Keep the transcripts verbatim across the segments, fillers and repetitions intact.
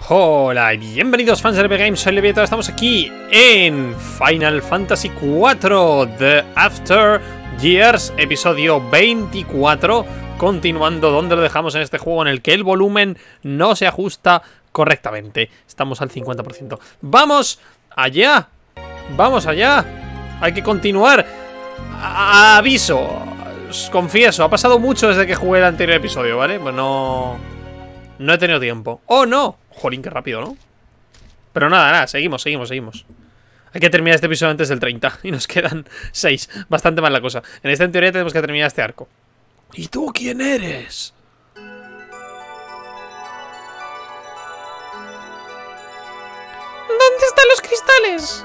Hola y bienvenidos fans de R P Games, soy Leviathan, estamos aquí en Final Fantasy cuatro The After Years, episodio veinticuatro, continuando donde lo dejamos en este juego en el que el volumen no se ajusta correctamente. Estamos al cincuenta por ciento. ¡Vamos allá! ¡Vamos allá! Hay que continuar. A Aviso, os confieso, ha pasado mucho desde que jugué el anterior episodio, ¿vale? Pues no... No he tenido tiempo. ¡Oh, no! Jolín, qué rápido, ¿no? Pero nada, nada, seguimos, seguimos, seguimos. Hay que terminar este episodio antes del treinta. Y nos quedan seis. Bastante mal la cosa. En esta en teoría tenemos que terminar este arco. ¿Y tú quién eres? ¿Dónde están los cristales?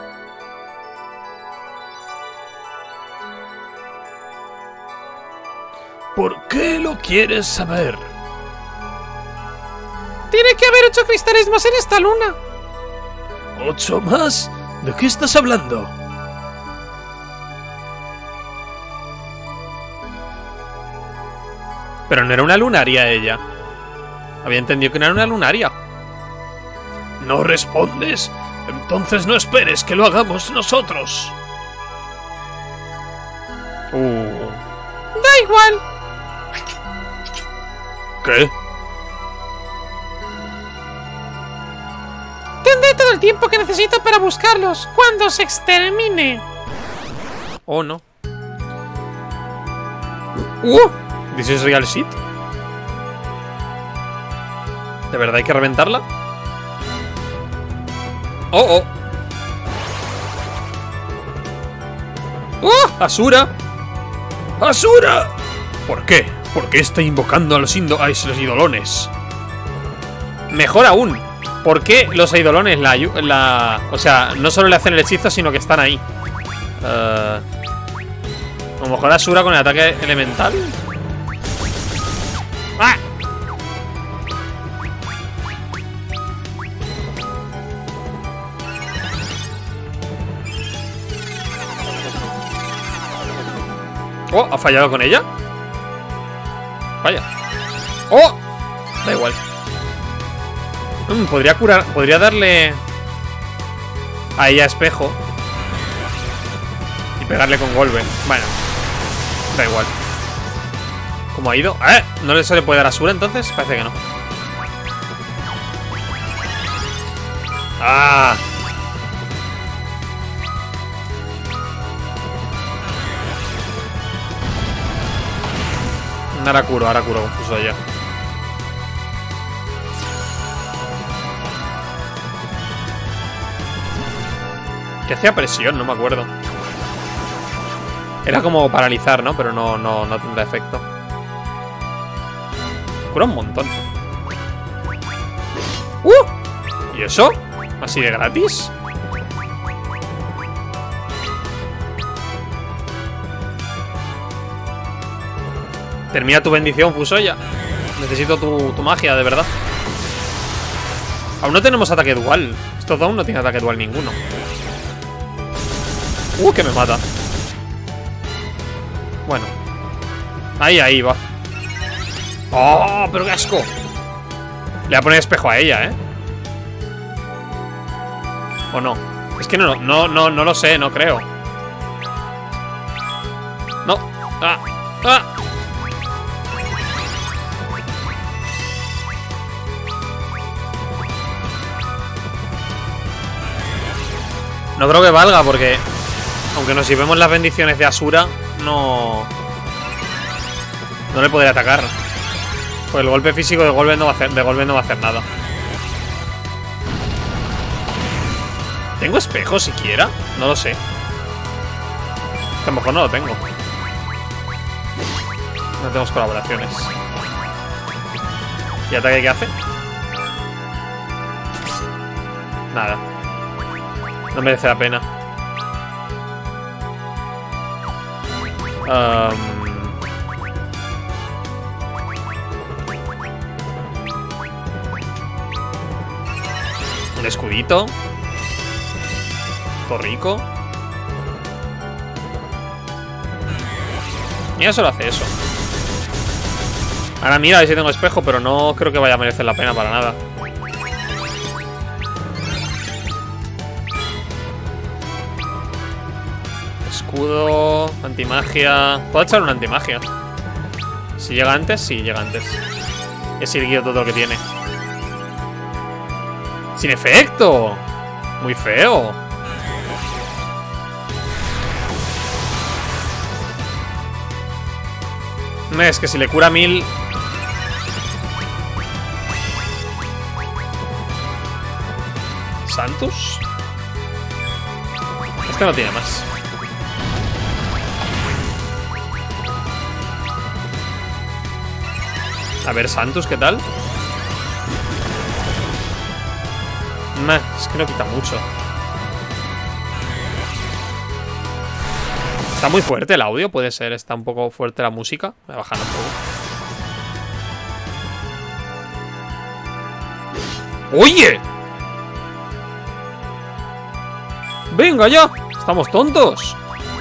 ¿Por qué lo quieres saber? Tiene que haber ocho cristales más en esta luna. ¿Ocho más? ¿De qué estás hablando? Pero no era una lunaria ella. Había entendido que no era una lunaria. ¿No respondes? Entonces no esperes que lo hagamos nosotros. Uh. Da igual. ¿Qué? Tendré todo el tiempo que necesito para buscarlos cuando se extermine. Oh, no. Uh, ¿This is real shit? ¿De verdad hay que reventarla? Oh, oh. ¡Oh! ¡Asura! ¡Asura! ¿Por qué? ¿Por qué está invocando a los, indo a los idolones? Mejor aún, ¿por qué los eidolones la, la... O sea, no solo le hacen el hechizo, sino que están ahí? Uh, a lo mejor Asura con el ataque elemental. ¡Ah! Oh, ¿ha fallado con ella? Vaya. ¡Oh! Da igual. Mm, podría curar, podría darle a ella espejo y pegarle con golpe. Bueno, da igual. ¿Cómo ha ido? ¿Eh? ¿No se le puede dar a Asura entonces? Parece que no. ¡Ah! Ahora curo, ahora curo confuso ya. Que hacía presión, no me acuerdo. Era como paralizar, ¿no? Pero no, no, no tendrá efecto. Cura un montón. ¡Uh! ¿Y eso? ¿Así de gratis? Termina tu bendición, Fusoya. Necesito tu, tu magia, de verdad. Aún no tenemos ataque dual. Estos dos aún no tienen ataque dual ninguno. Uh, que me mata. Bueno. Ahí, ahí va. ¡Oh, pero qué asco! Le voy a poner espejo a ella, ¿eh? ¿O no? Es que no, no, no, no lo sé, no creo. No. ¡Ah! ¡Ah! No creo que valga porque... Aunque nos llevemos las bendiciones de Asura, no... No le podré atacar. Pues el golpe físico de golpe no va a hacer, de golpe no va a hacer nada. ¿Tengo espejo siquiera? No lo sé. A lo mejor no lo tengo. No tenemos colaboraciones. ¿Y ataque qué hace? Nada. No merece la pena. Um... Un escudito. Todo rico. Mira, solo hace eso. Ahora mira, a ver si tengo espejo, pero no creo que vaya a merecer la pena para nada. escudo, antimagia. Puedo echar una antimagia. Si llega antes, sí, llega antes. Es irguido todo lo que tiene. ¡Sin efecto! Muy feo. Es que si le cura mil... ¿Santus? Este no tiene más. A ver, Santus, ¿qué tal? Meh, es que no quita mucho. Está muy fuerte el audio, puede ser. Está un poco fuerte la música. Voy a bajar un poco. ¡Oye! ¡Venga ya! ¡Estamos tontos!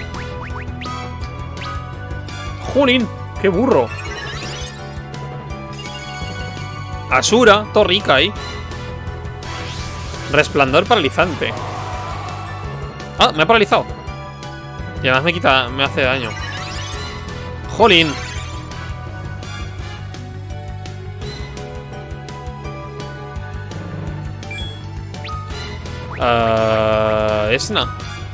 ¡Jolín! ¡Qué burro! Asura, todo rica ahí. Resplandor paralizante. Ah, me ha paralizado. Y además me quita, me hace daño. Jolín. Uh, Esna.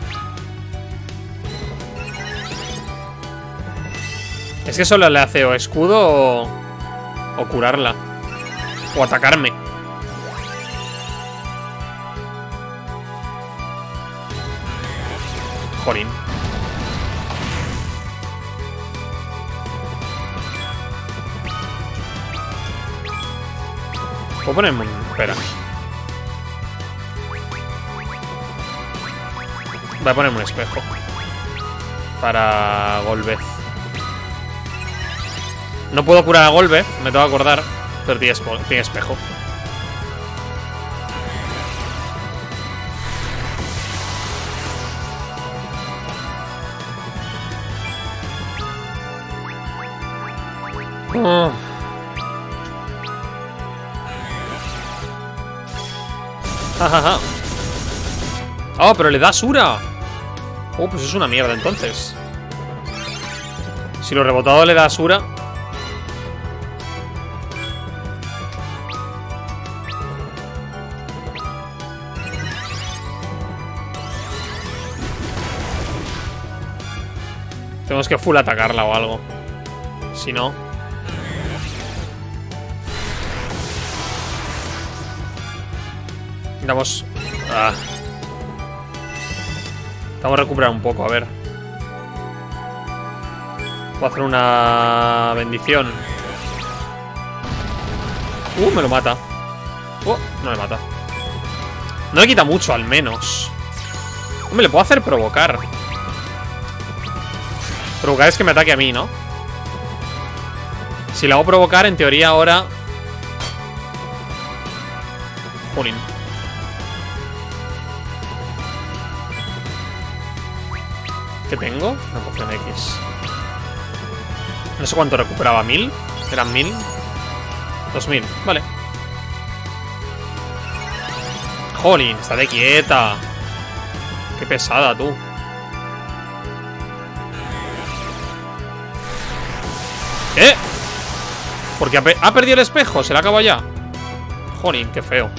Es que solo le hace o escudo o, o curarla. O atacarme. Jolín. Puedo ponerme un... Espera. Voy a ponerme un espejo. Para Golbez. No puedo curar a Golbez, me tengo que acordar. Pero tiene, tiene espejo. Oh. Jajaja. Oh, pero le da Asura. Oh, pues es una mierda entonces. Si lo rebotado le da Asura. Tenemos que full atacarla o algo. Si no... Vamos... Ah. Vamos a recuperar un poco, a ver. Puedo hacer una bendición. Uh, me lo mata. Uh, no me mata. No le quita mucho, al menos. Hombre, le puedo hacer provocar. Provocar es que me ataque a mí, ¿no? Si le hago provocar, en teoría ahora... Jolín. ¿Qué tengo? Una poción X. No sé cuánto recuperaba. ¿Mil? ¿Eran mil? Dos mil. Vale. Jolín, está de quieta. Qué pesada, tú. ¿Eh? Porque ha, pe ha perdido el espejo. Se le acabó ya. Jolín, qué feo.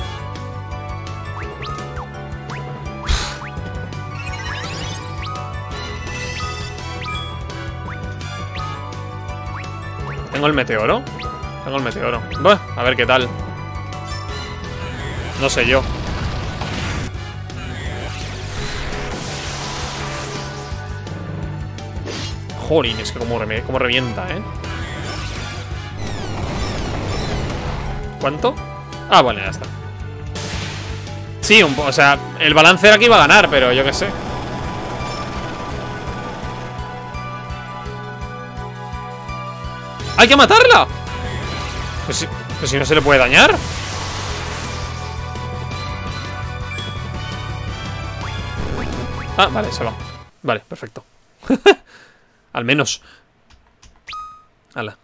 ¿Tengo el meteoro? Tengo el meteoro. Buah, a ver qué tal. No sé yo. Jolín, es que como, re como revienta, ¿eh? ¿Cuánto? Ah, bueno, ya está. Sí, un poco, o sea, el balance era que iba a ganar, pero yo qué sé. ¡Hay que matarla! Pues si, pues si no se le puede dañar. Ah, vale, se va. Vale, perfecto. Al menos. Hala.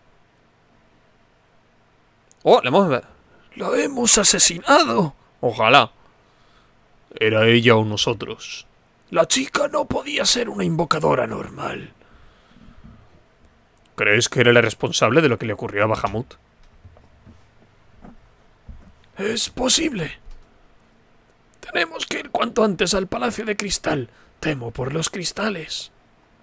Oh, la hemos... ¡La hemos asesinado! Ojalá. Era ella o nosotros. La chica no podía ser una invocadora normal. ¿Crees que era el responsable de lo que le ocurrió a Bahamut? Es posible. Tenemos que ir cuanto antes al Palacio de Cristal. Temo por los cristales.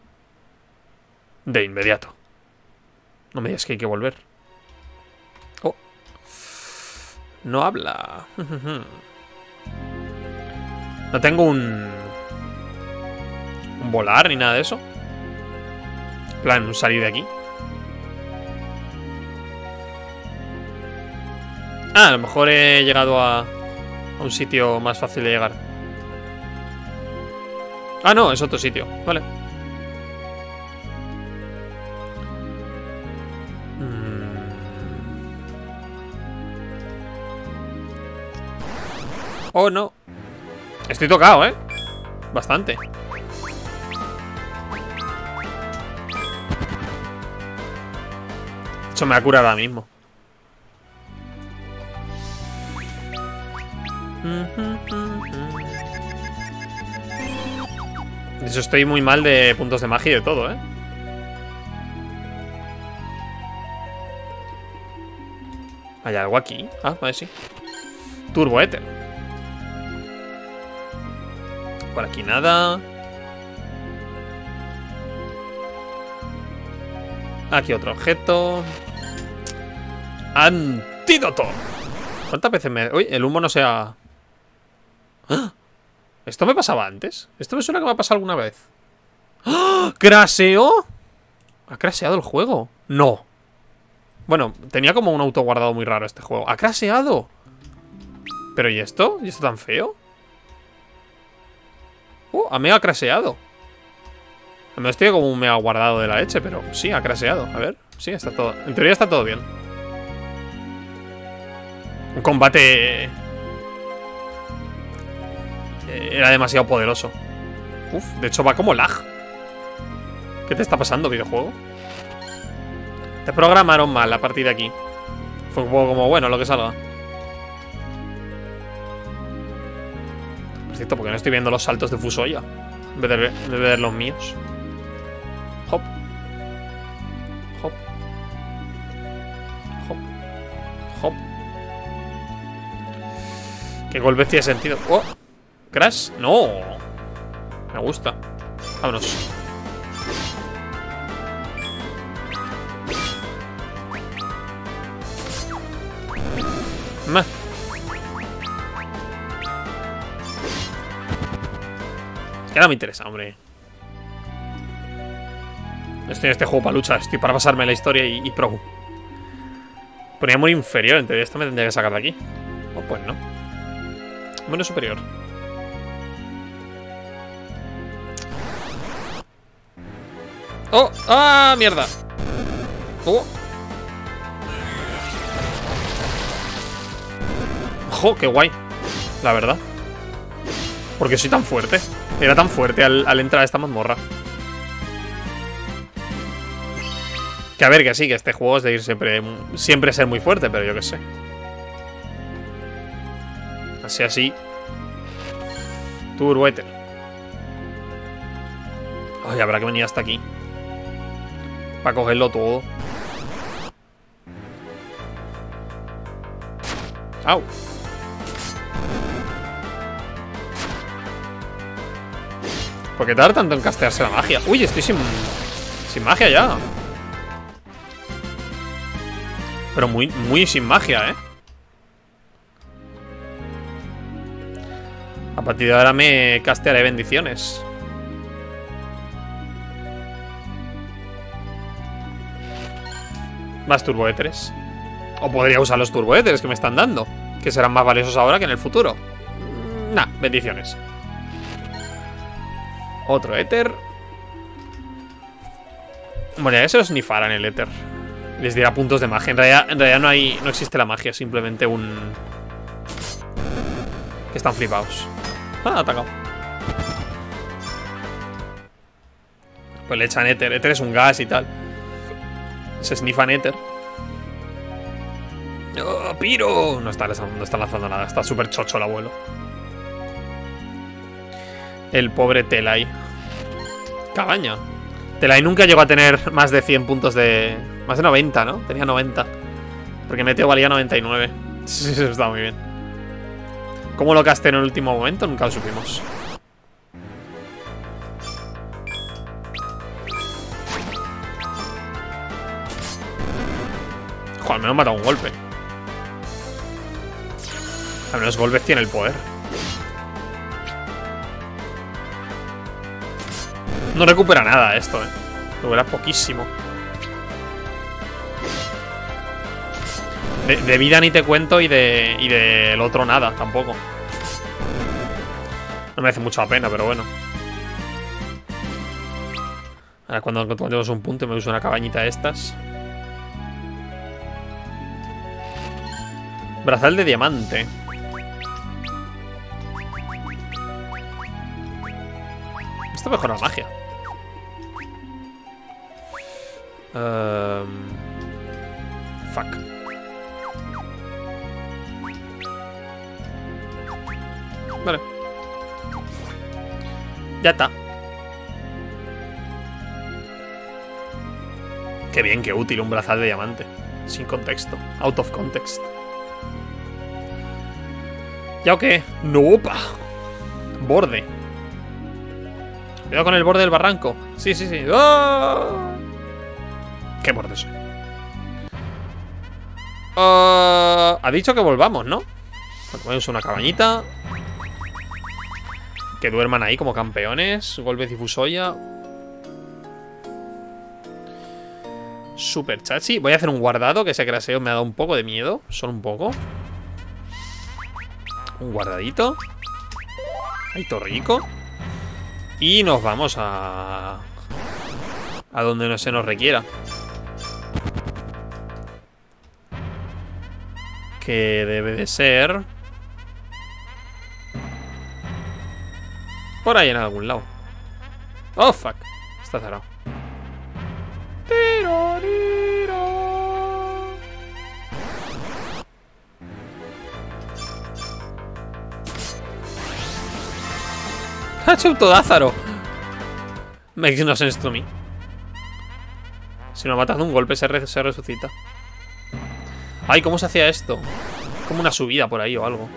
De inmediato. No me digas que hay que volver. Oh. No habla. No tengo un... un volar ni nada de eso. En plan, salir de aquí. Ah, a lo mejor he llegado a... a un sitio más fácil de llegar. Ah, no, es otro sitio. Vale. Oh, no. Estoy tocado, ¿eh? Bastante. Eso me va a curar ahora mismo. De hecho, estoy muy mal de puntos de magia y de todo, ¿eh? ¿Hay algo aquí? Ah, vale, sí. Turbo Éter. Por aquí nada. Aquí otro objeto. Antídoto. ¿Cuántas veces me...? Uy, el humo no se ha... ¡Ah! ¿Esto me pasaba antes? Esto me suena que me ha pasado alguna vez. ¡Ah! ¿Craseó? ¿Ha craseado el juego? No. Bueno, tenía como un auto guardado muy raro este juego. ¿Ha craseado? ¿Pero y esto? ¿Y esto tan feo? Uh, a mí ha craseado. Me estoy como un mega guardado de la leche, pero sí, ha craseado. A ver, sí, está todo. En teoría está todo bien. Un combate... Era demasiado poderoso. Uf, de hecho va como lag. ¿Qué te está pasando, videojuego? Te programaron mal a partir de aquí. Fue un poco como, bueno, lo que salga. Por cierto, porque no estoy viendo los saltos de Fusoya en vez de ver, en vez de ver los míos. Hop. Hop. Hop. Hop. ¿Qué golpe tiene sentido? ¡Oh! ¿Crash? ¡No! Me gusta. Vámonos. Más. Es que ahora me interesa, hombre. Estoy en este juego para lucha. Estoy para pasarme la historia y, y pro. Ponía muy inferior. Entonces esto me tendría que sacar de aquí. Oh, pues no. Bueno, superior. ¡Oh! ¡Ah! ¡Mierda! ¡Oh! ¡Jo! ¡Qué guay! La verdad. ¿Por qué soy tan fuerte? Era tan fuerte al, al entrar a esta mazmorra. Que a ver, que sí, que este juego es de ir siempre... Siempre ser muy fuerte, pero yo qué sé. Así, así. Turbo Éter. Ay, habrá que venir hasta aquí para cogerlo todo. Au. ¿Por qué tarda tanto en castearse la magia? Uy, estoy sin... Sin magia ya. Pero muy, muy sin magia, ¿eh? A partir de ahora me castearé bendiciones. Más turboéteres. O podría usar los turboéteres que me están dando, que serán más valiosos ahora que en el futuro. Nah, bendiciones. Otro éter. Bueno, ya se los snifarán el éter. Les dirá puntos de magia. En realidad, en realidad no hay. No existe la magia, simplemente un. Que están flipados. Ah, atacado. Pues le echan éter. Éter es un gas y tal. Se snifan éter. ¡Oh, Piro! No está, no está lanzando nada. Está súper chocho el abuelo. El pobre Telai. Cabaña. Telai nunca llegó a tener más de cien puntos de... Más de noventa, ¿no? Tenía noventa. Porque Meteo valía noventa y nueve. Sí, eso está muy bien. ¿Cómo lo casté en el último momento? Nunca lo supimos. Joder, al menos me ha dado un golpe. Al menos Golbez tiene el poder. No recupera nada esto, eh. Recupera poquísimo. De, de vida ni te cuento y de y del otro nada, tampoco. No merece mucho la pena, pero bueno. Ahora cuando encontremos un punto me uso una cabañita de estas. Brazal de diamante. Esto mejora la magia. Um, fuck. Vale. Ya está. Qué bien, qué útil un brazal de diamante. Sin contexto. Out of context. ¿Ya o qué? ¡No! Pa. Borde. Cuidado con el borde del barranco. Sí, sí, sí. ¡Oh! ¿Qué borde soy? Uh, ha dicho que volvamos, ¿no? Bueno, ponemos una cabañita. Que duerman ahí como campeones. Golbez y Fusoya. Super chachi. Voy a hacer un guardado, que ese craseo me ha dado un poco de miedo. Solo un poco. Un guardadito. Ahí todo rico. Y nos vamos a... A donde no se nos requiera. Que debe de ser... Por ahí en algún lado. Oh, fuck. Está cerrado. Ha hecho un todázaro. Makes no sense to me. Si no matas de un golpe se, re se resucita. Ay, ¿cómo se hacía esto? Como una subida por ahí o algo.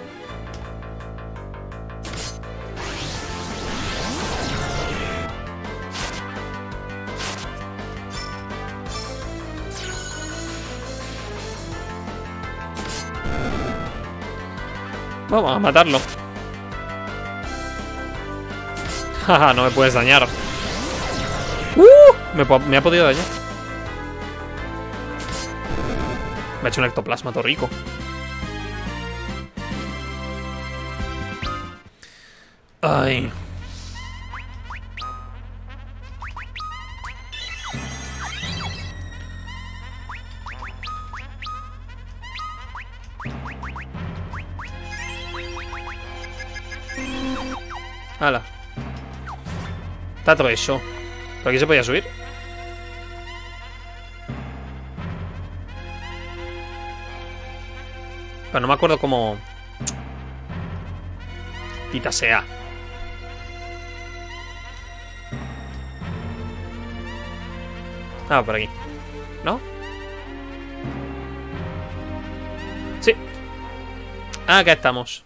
Vamos a matarlo. Jaja, no me puedes dañar. Uh, me, me ha podido dañar. Me ha hecho un ectoplasma todo rico. Ay. Hala. Está todo eso. ¿Por aquí se podía subir? Pero no me acuerdo cómo... Tita sea. Ah, por aquí. ¿No? Sí. Ah, acá estamos.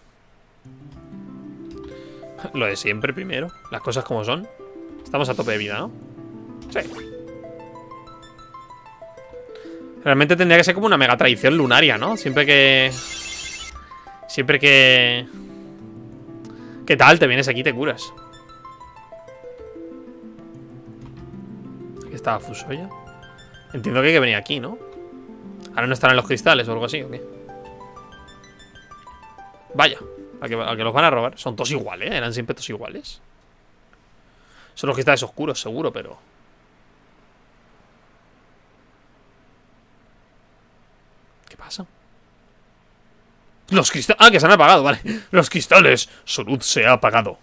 Lo de siempre primero. Las cosas como son. Estamos a tope de vida, ¿no? Sí. Realmente tendría que ser como una mega tradición lunaria, ¿no? Siempre que... Siempre que... ¿Qué tal? Te vienes aquí y te curas. Aquí estaba Fusoya. Entiendo que hay que venir aquí, ¿no? Ahora no estarán los cristales o algo así, ¿o qué? Vaya. ¿A que, a que los van a robar? Son todos iguales, ¿eh? Eran siempre todos iguales. Son los cristales oscuros, seguro, pero... ¿Qué pasa? Los cristales... Ah, que se han apagado, vale. Los cristales. Su luz se ha apagado.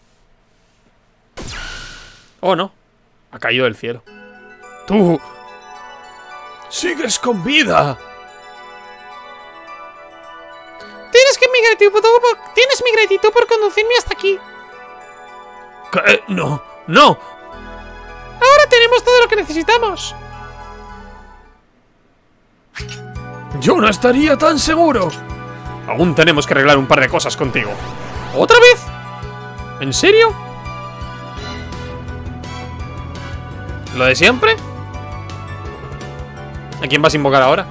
Oh, no. Ha caído del cielo. ¡Tú! ¡Sigues con vida! Tienes que mi gratitud por, tienes mi gratitud por conducirme hasta aquí. ¿Qué? No, no. Ahora tenemos todo lo que necesitamos. Yo no estaría tan seguro. Aún tenemos que arreglar un par de cosas contigo. ¿Otra vez? ¿En serio? ¿Lo de siempre? ¿A quién vas a invocar ahora?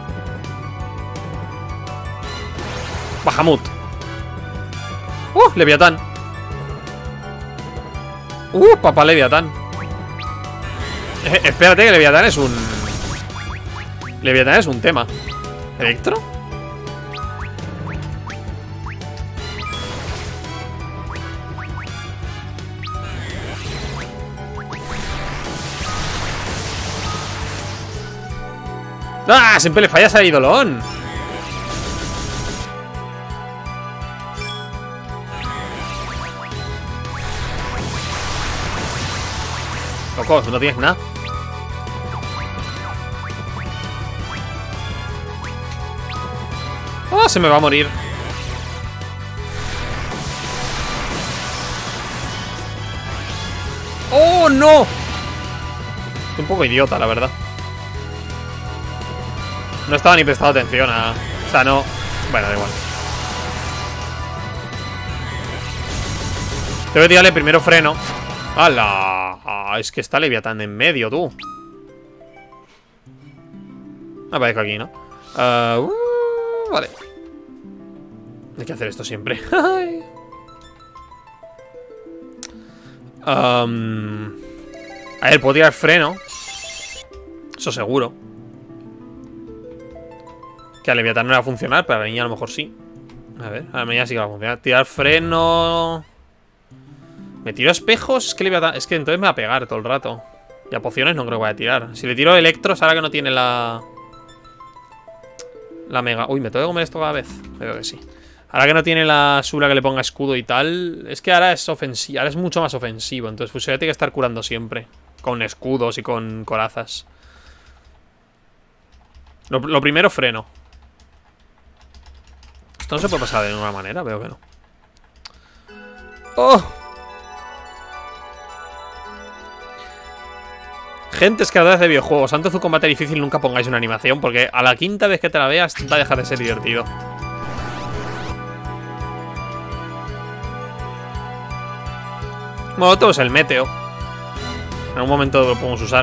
Bahamut. Uh, Leviatán. Uh, papá Leviatán. Eh, espérate que Leviatán es un... Leviatán es un tema. ¿Electro? ¡Ah! Siempre le fallas a Eidolon. Loco, tú no tienes nada. ¡Oh! Se me va a morir. ¡Oh, no! Estoy un poco idiota, la verdad. No estaba ni prestando atención a... O sea, no... Bueno, da igual. Tengo que tirarle primero freno. ¡Hala! Ah, es que está Leviatán en medio, tú. Aparezco aquí, ¿no? Uh, uh, vale. Hay que hacer esto siempre. um, a ver, puedo tirar freno. Eso seguro. Que a Leviatán no va a funcionar, pero a la niña a lo mejor sí. A ver, a la niña sí que va a funcionar. Tirar freno... ¿Me tiro espejos? Es que Leviatán... Es que entonces me va a pegar todo el rato. Y a pociones no creo que vaya a tirar. Si le tiro electros, ahora que no tiene la... La mega... Uy, ¿me tengo que comer esto cada vez? Creo que sí. Ahora que no tiene la Sura que le ponga escudo y tal... Es que ahora es ofensivo. Ahora es mucho más ofensivo. Entonces pues, tiene que estar curando siempre. Con escudos y con corazas. Lo, lo primero, freno. Esto no se puede pasar de ninguna manera, veo que no. ¡Oh! Gente escardada de videojuegos. Antes de un combate difícil nunca pongáis una animación, porque a la quinta vez que te la veas va a dejar de ser divertido. Bueno, todo es el meteo. En algún momento lo podemos usar.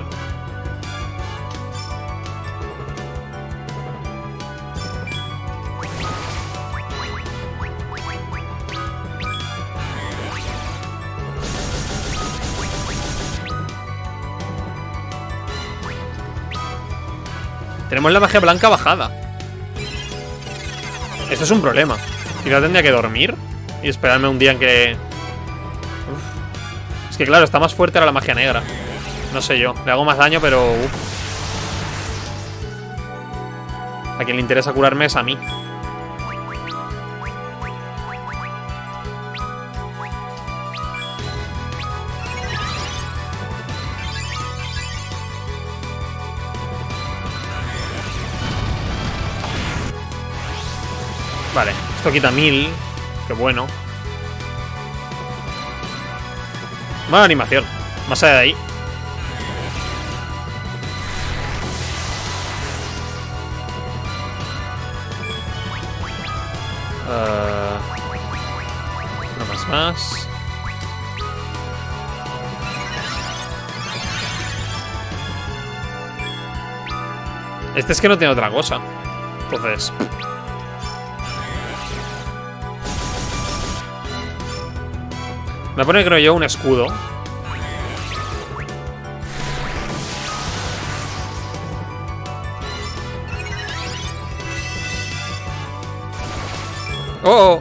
Tenemos la magia blanca bajada. Esto es un problema. Quizá tendría que dormir y esperarme un día en que... Uf. Es que claro, está más fuerte ahora la magia negra. No sé yo, le hago más daño, pero... Uf. A quien le interesa curarme es a mí. Vale, esto quita mil. Qué bueno. Mala animación. Más allá de ahí. Uh, no más más. Este es que no tiene otra cosa. Entonces... Me pone, creo yo, un escudo. ¡Oh!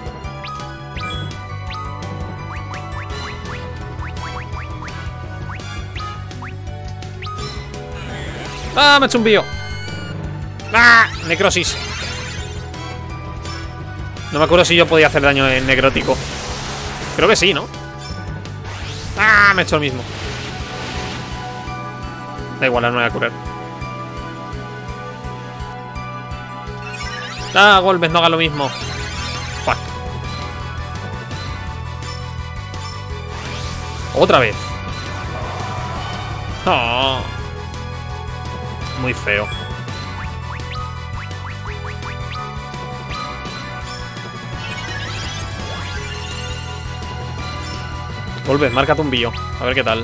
¡Ah! Me he hecho un bio. ¡Ah! Necrosis. No me acuerdo si yo podía hacer daño en necrótico. Creo que sí, ¿no? ¡Ah! Me he hecho el mismo. Da igual, no me voy a curar. ¡Ah! Golbez, no haga lo mismo. Fuck. Otra vez. Oh. Muy feo. Volved, márcate un bio. A ver qué tal.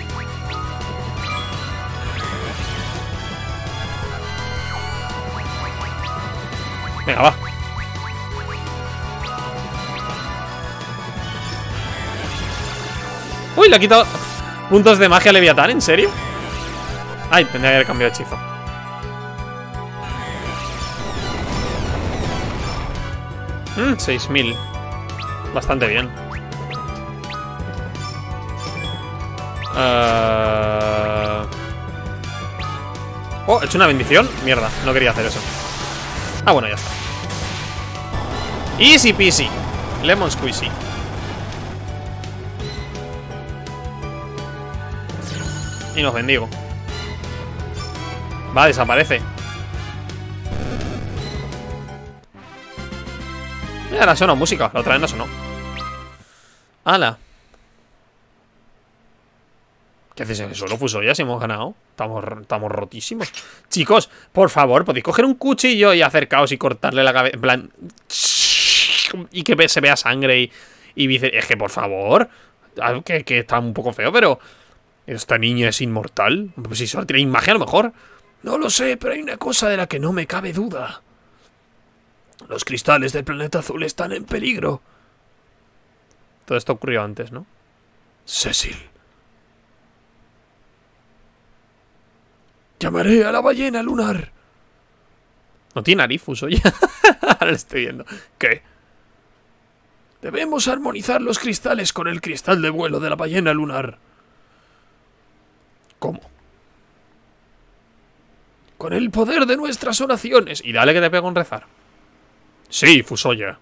Venga, va. Uy, le ha quitado puntos de magia a Leviatán, ¿en serio? Ay, tendría que haber cambiado de hechizo. Mmm, seis mil. Bastante bien. Uh... Oh, he hecho una bendición. Mierda, no quería hacer eso. Ah, bueno, ya está. Easy peasy. Lemon squeezy. Y nos bendigo. Va, desaparece. Mira, ahora sonó música. La otra vez no sonó. ¡Hala! ¿Qué haces en el suelo, Fusoya? Si hemos ganado. Estamos, estamos rotísimos. Chicos, por favor, podéis coger un cuchillo y acercaos y cortarle la cabeza. En plan. Y que se vea sangre y, y dice. Es que, por favor. Que, que está un poco feo, pero. ¿Esta niña es inmortal? Pues si solo tiene imagen, a lo mejor. No lo sé, pero hay una cosa de la que no me cabe duda. Los cristales del planeta azul están en peligro. Todo esto ocurrió antes, ¿no? Cecil. Llamaré a la ballena lunar. No tiene nariz, Fusoya. Ahora lo estoy viendo. ¿Qué? Debemos armonizar los cristales con el cristal de vuelo de la ballena lunar. ¿Cómo? Con el poder de nuestras oraciones. Y dale que te pego en rezar. Sí, Fusoya.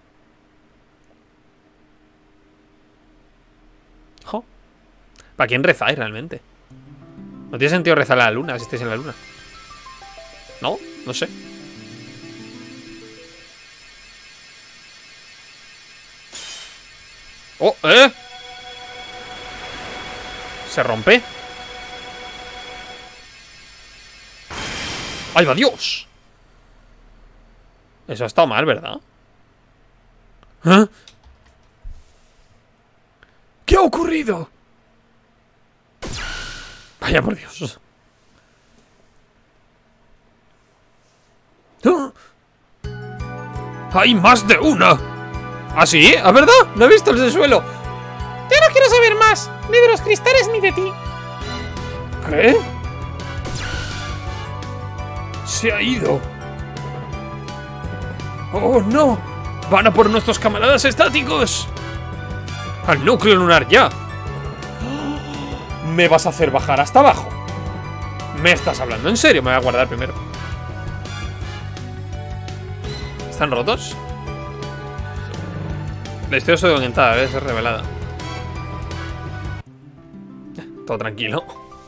Oh. ¿Para quién rezáis realmente? No tiene sentido rezar a la luna si estáis en la luna. ¿No? No sé. ¡Oh! ¡Eh! ¿Se rompe? ¡Ay, va Dios! Eso ha estado mal, ¿verdad? ¿Eh? ¿Qué ha ocurrido? Vaya por Dios. ¿Ah? ¡Hay más de una! ¿Ah, sí? ¿Ah, verdad? No he visto el del suelo. Ya no quiero saber más, ni de los cristales ni de ti. ¿Qué? Se ha ido. ¡Oh, no! ¡Van a por nuestros camaradas estáticos! ¡Al núcleo lunar ya! ¿Me vas a hacer bajar hasta abajo? ¿Me estás hablando en serio? Me voy a guardar primero. ¿Están rotos? La historia es orientada, debe ser revelada. Todo tranquilo.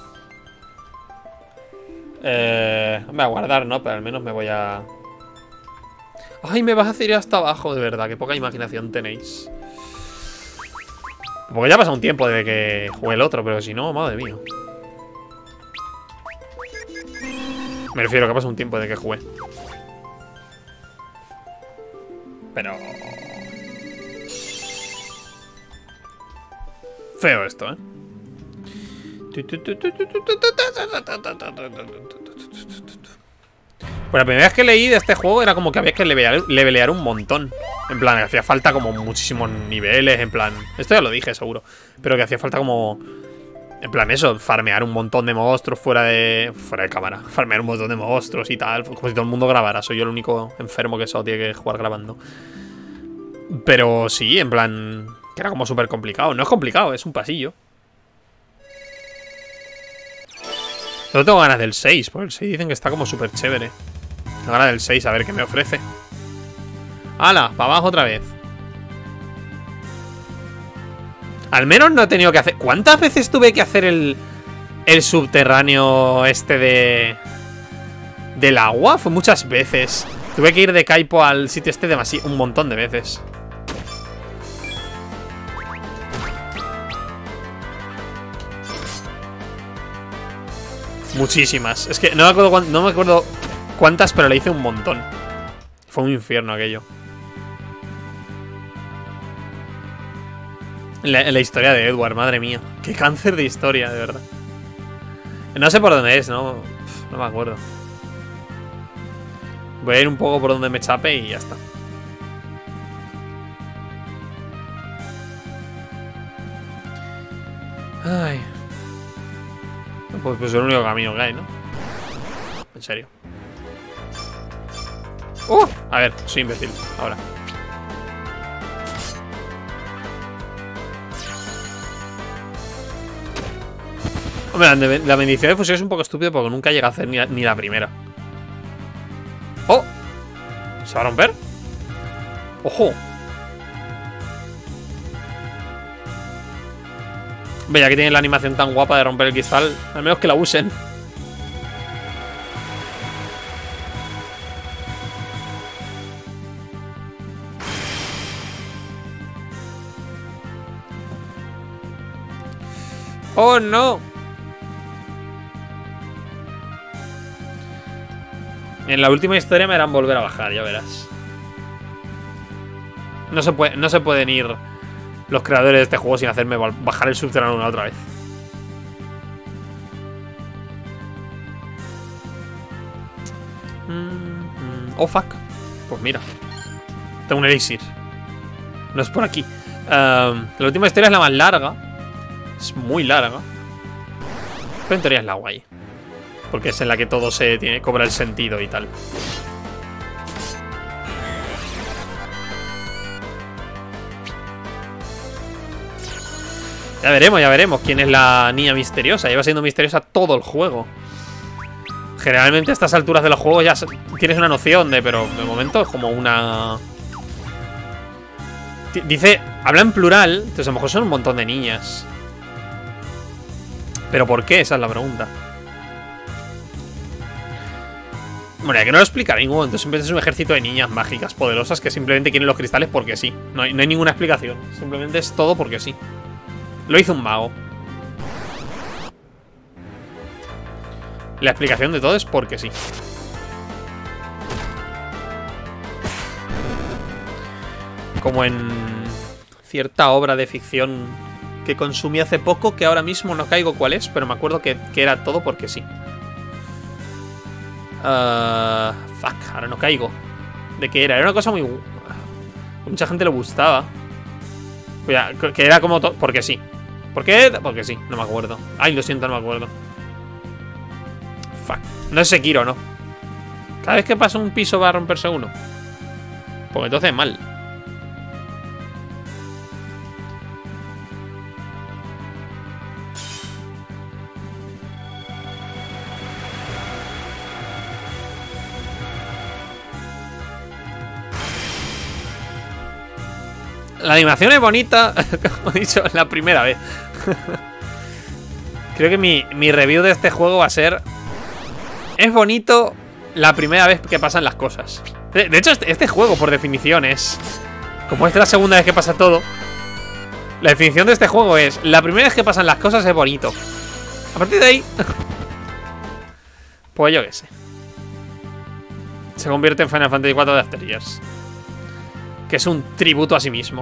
Eh, me voy a guardar, ¿no? Pero al menos me voy a... Ay, me vas a hacer ir hasta abajo, de verdad. Qué poca imaginación tenéis. Porque ya ha pasado un tiempo desde que jugué el otro, pero si no, madre mía. Me refiero a que ha pasado un tiempo desde que jugué. Pero... feo esto, ¿eh? Pues la primera vez que leí de este juego era como que había que levelear, levelear un montón. En plan, que hacía falta como muchísimos niveles, en plan... Esto ya lo dije, seguro. Pero que hacía falta como... En plan eso, farmear un montón de monstruos fuera de... Fuera de cámara. Farmear un montón de monstruos y tal. Como si todo el mundo grabara. Soy yo el único enfermo que solo tiene que jugar grabando. Pero sí, en plan... Que era como súper complicado. No es complicado, es un pasillo. No tengo ganas del seis, porque el seis dicen que está como súper chévere. Tengo ganas del seis, a ver qué me ofrece. ¡Hala! Para abajo otra vez. Al menos no he tenido que hacer... ¿Cuántas veces tuve que hacer el... El subterráneo este de... Del agua? Fue muchas veces. Tuve que ir de Kaipo al sitio este demasiado... Un montón de veces. Muchísimas. Es que no me acuerdo, no me acuerdo cuántas, pero le hice un montón. Fue un infierno aquello. La, la historia de Edward, madre mía. Qué cáncer de historia, de verdad. No sé por dónde es, no, no me acuerdo. Voy a ir un poco por donde me chape y ya está. Ay. Pues, pues es el único camino que hay, ¿no? En serio. ¡Uh! A ver, soy imbécil. Ahora. Hombre, la, la bendición de fusión es un poco estúpido porque nunca llega a hacer ni la, ni la primera. ¡Oh! ¿Se va a romper? ¡Ojo! Ve, ya que tienen la animación tan guapa de romper el cristal, al menos que la usen. ¡Oh, no! En la última historia me harán volver a bajar, ya verás. No se puede, no se pueden ir los creadores de este juego sin hacerme bajar el subterráneo una otra vez. Mm, mm. Oh, fuck. Pues mira. Tengo un elixir. No es por aquí. Um, la última historia es la más larga. Es muy larga. Pero en teoría es la guay. Porque es en la que todo se tiene, cobra el sentido y tal. Ya veremos, ya veremos quién es la niña misteriosa. Lleva siendo misteriosa todo el juego. Generalmente a estas alturas de los juegos ya tienes una noción de... Pero de momento es como una... Dice... Habla en plural. Entonces a lo mejor son un montón de niñas. ¿Pero por qué? Esa es la pregunta. Bueno, ya que no lo explicaré en ningún momento. Simplemente es un ejército de niñas mágicas poderosas que simplemente quieren los cristales porque sí. No hay, no hay ninguna explicación. Simplemente es todo porque sí. Lo hizo un mago. La explicación de todo es porque sí. Como en cierta obra de ficción que consumí hace poco, que ahora mismo no caigo cuál es, pero me acuerdo que, que era todo porque sí. Uh, fuck, ahora no caigo. ¿De qué era? Era una cosa muy... Mucha gente le gustaba. Que era como... Porque sí. ¿Por qué? Porque sí, no me acuerdo. Ay, lo siento, no me acuerdo. Fuck. No es Sekiro, ¿no? Cada vez que pasa un piso va a romperse uno. Porque entonces mal. La animación es bonita, como he dicho, la primera vez. Creo que mi, mi review de este juego va a ser... Es bonito la primera vez que pasan las cosas. De, de hecho, este, este juego, por definición, es... Como esta es la segunda vez que pasa todo, la definición de este juego es... La primera vez que pasan las cosas es bonito. A partir de ahí... Pues yo qué sé. Se convierte en Final Fantasy cuatro de After Years. Que es un tributo a sí mismo.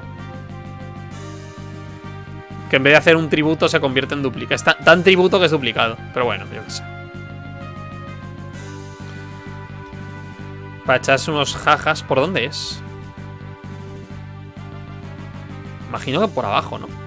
Que en vez de hacer un tributo se convierte en duplicado. Es tan, tan tributo que es duplicado. Pero bueno, yo qué sé. Para echarse unos jajas. ¿Por dónde es? Imagino que por abajo, ¿no?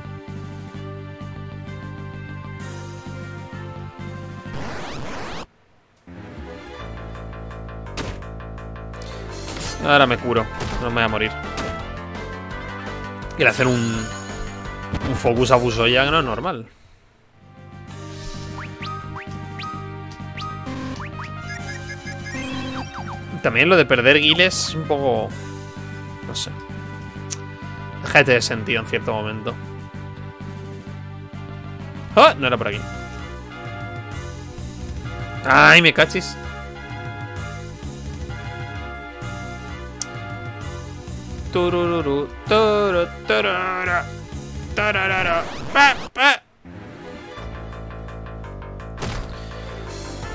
Ahora me curo. No me voy a morir. Quiero hacer un... Un focus a Fusoya que no es normal. También lo de perder guiles es un poco... No sé. Déjate de sentido en cierto momento. ¡Oh! No era por aquí. ¡Ay, me cachis! Turururu, turu, tururu, turururu, pa, pa.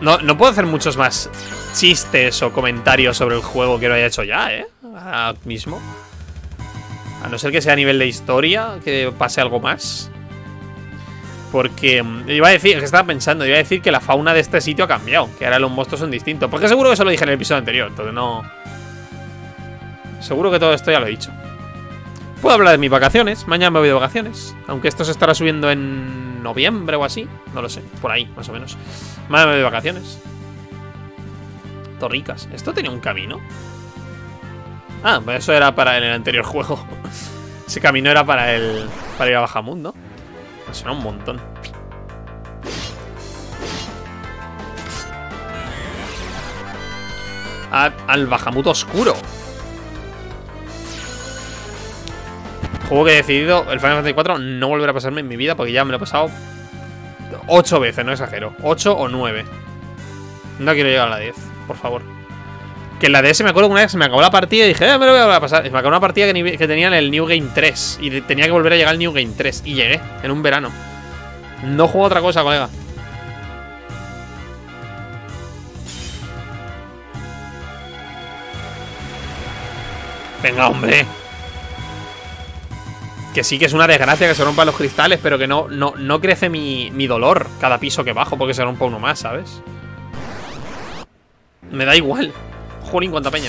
No, no puedo hacer muchos más chistes o comentarios sobre el juego que lo haya hecho ya, ¿eh? Ahora mismo. A no ser que sea a nivel de historia, que pase algo más. Porque iba a decir, que estaba pensando, iba a decir que la fauna de este sitio ha cambiado, que ahora los monstruos son distintos. Porque seguro que eso lo dije en el episodio anterior, entonces no... Seguro que todo esto ya lo he dicho. Puedo hablar de mis vacaciones, mañana me voy de vacaciones. Aunque esto se estará subiendo en noviembre o así, no lo sé, por ahí, más o menos. Mañana me voy de vacaciones. Torricas, ¿esto tenía un camino? Ah, pues eso era para el, el anterior juego. Ese camino era para el... para ir a Bahamut, ¿no? Me suena un montón. A, al Bahamut oscuro. Juego que he decidido, el Final Fantasy cuatro, no volverá a pasarme en mi vida porque ya me lo he pasado ocho veces, no exagero. ocho o nueve. No quiero llegar a la diez, por favor. Que en la D S me acuerdo que una vez se me acabó la partida y dije, eh, me lo voy a pasar. Y me acabó una partida que, que tenía en el New Game tres. Y tenía que volver a llegar al New Game tres. Y llegué, en un verano. No juego otra cosa, colega. Venga, hombre. Que sí que es una desgracia que se rompan los cristales, pero que no, no, no crece mi, mi dolor cada piso que bajo porque se rompa uno más, ¿sabes? Me da igual. Jolín, cuánta peña.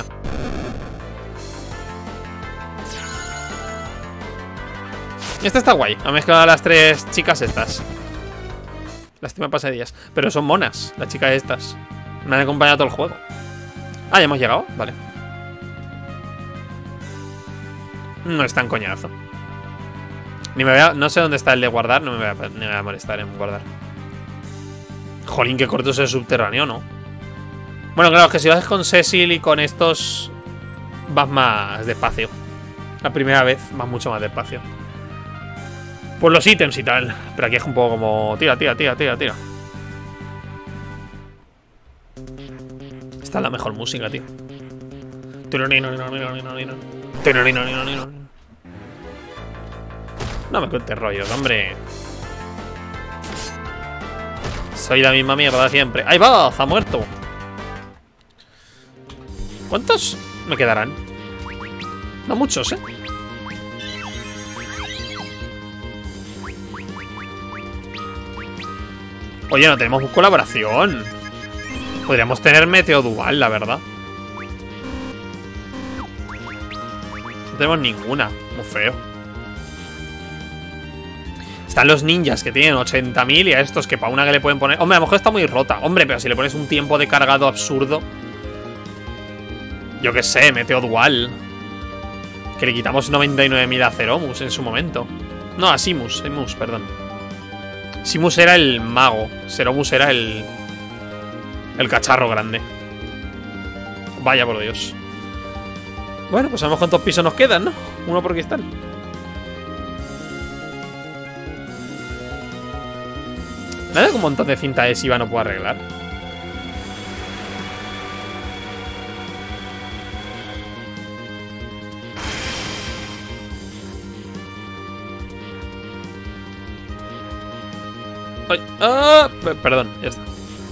Esta está guay. Ha mezclado a las tres chicas estas. Lástima pasadillas. Pero son monas, las chicas estas. Me han acompañado todo el juego. Ah, ¿ya hemos llegado? Vale. No es tan coñazo. Ni me voy a, no sé dónde está el de guardar. No me voy a, ni me voy a molestar en guardar. Jolín, qué corto es el subterráneo, ¿no? Bueno, claro, que si vas con Cecil y con estos vas más despacio. La primera vez vas mucho más despacio. Por los ítems y tal. Pero aquí es un poco como... Tira, tira, tira, tira, tira. Esta es la mejor música, tío. No me cuentes rollos, hombre. Soy la misma mierda de siempre. ¡Ahí va! ¡Ha muerto! ¿Cuántos me quedarán? No muchos, ¿eh? Oye, no tenemos colaboración. Podríamos tener Meteo Dual, la verdad. No tenemos ninguna. Muy feo. Están los ninjas que tienen ochenta mil y a estos que para una que le pueden poner... Hombre, a lo mejor está muy rota. Hombre, pero si le pones un tiempo de cargado absurdo... Yo qué sé, Meteo Dual. Que le quitamos noventa y nueve mil a Ceromus en su momento. No, a Simus, Simus, perdón. Simus era el mago. Ceromus era el... El cacharro grande. Vaya por Dios. Bueno, pues sabemos cuántos pisos nos quedan, ¿no? Uno por cristal. Nada que un montón de cinta adhesiva no puedo arreglar. Ay, ah, perdón, ya está.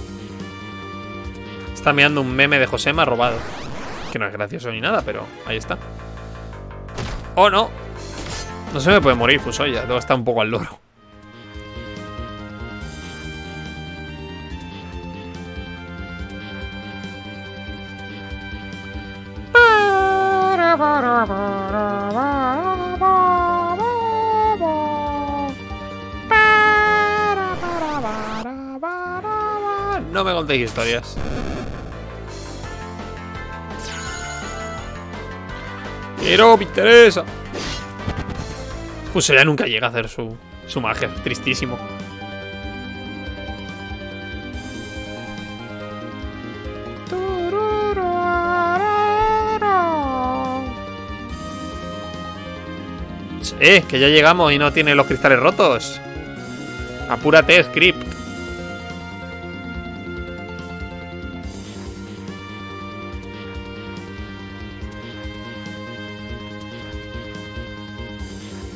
Está mirando un meme de Josema robado. Que no es gracioso ni nada, pero ahí está. ¡Oh, no! No se me puede morir, Fusoya. Todo está un poco al loro. No me contéis historias. Quiero, me interesa. Pues ella nunca llega a hacer su, su magia. Tristísimo. Eh, que ya llegamos y no tiene los cristales rotos. Apúrate, Script.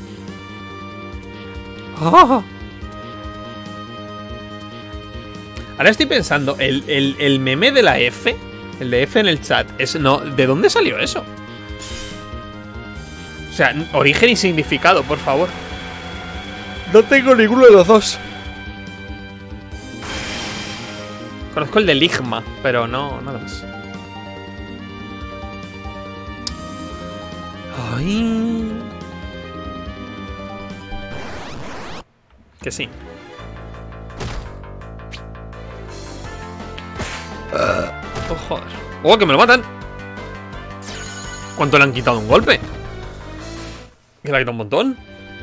Oh. Ahora estoy pensando, el, el, el meme de la F, el de F en el chat, es, no, ¿de dónde salió eso? O sea, origen y significado, por favor. No tengo ninguno de los dos. Conozco el de Ligma, pero no, nada más. Ay. Que sí. Uh, oh, joder. ¡Oh, que me lo matan! ¿Cuánto le han quitado un golpe? ¿Que le ha quitado un montón?